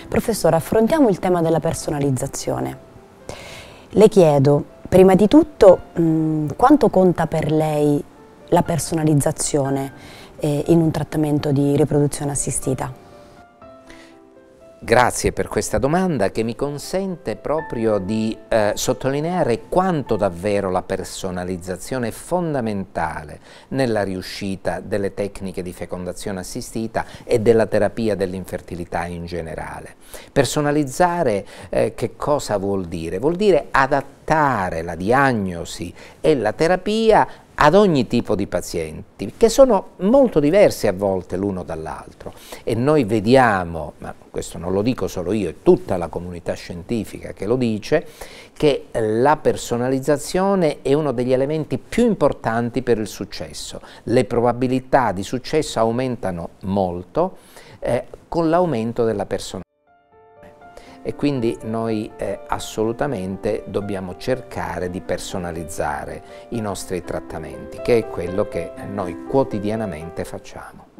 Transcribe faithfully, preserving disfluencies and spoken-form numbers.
Professore, affrontiamo il tema della personalizzazione. Le chiedo, prima di tutto, mh, quanto conta per lei la personalizzazione eh, in un trattamento di riproduzione assistita? Grazie per questa domanda che mi consente proprio di eh, sottolineare quanto davvero la personalizzazione è fondamentale nella riuscita delle tecniche di fecondazione assistita e della terapia dell'infertilità in generale. Personalizzare eh, che cosa vuol dire? Vuol dire adattare la diagnosi e la terapia ad ogni tipo di pazienti, che sono molto diversi a volte l'uno dall'altro, e noi vediamo, ma questo non lo dico solo io, è tutta la comunità scientifica che lo dice, che la personalizzazione è uno degli elementi più importanti per il successo. Le probabilità di successo aumentano molto eh, con l'aumento della personalizzazione. E quindi noi eh, assolutamente dobbiamo cercare di personalizzare i nostri trattamenti, che è quello che noi quotidianamente facciamo.